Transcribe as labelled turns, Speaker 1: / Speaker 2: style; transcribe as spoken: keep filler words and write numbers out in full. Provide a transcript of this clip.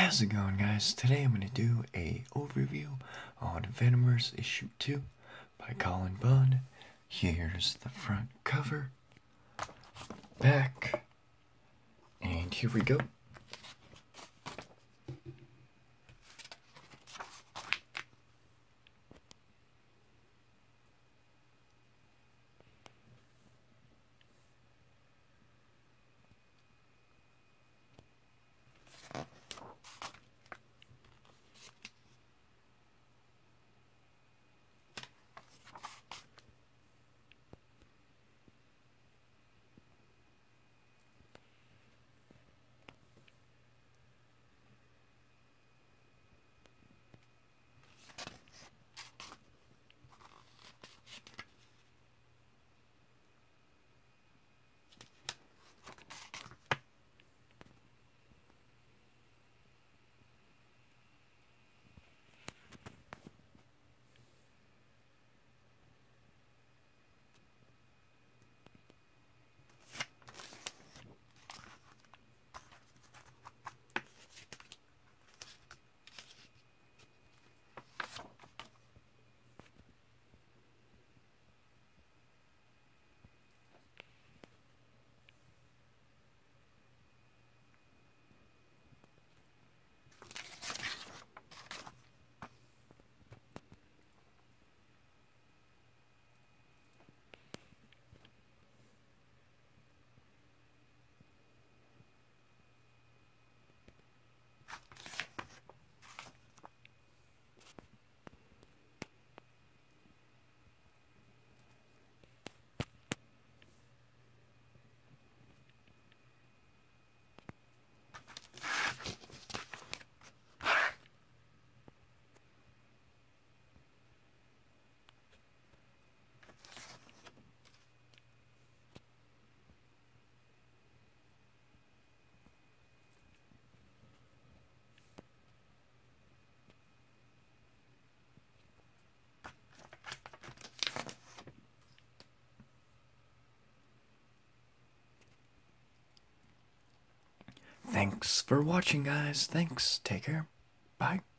Speaker 1: How's it going, guys? Today I'm going to do a overview on Venomverse issue two by Colin Bunn. Here's the front cover, back, and here we go. Thanks for watching, guys. Thanks. Take care. Bye.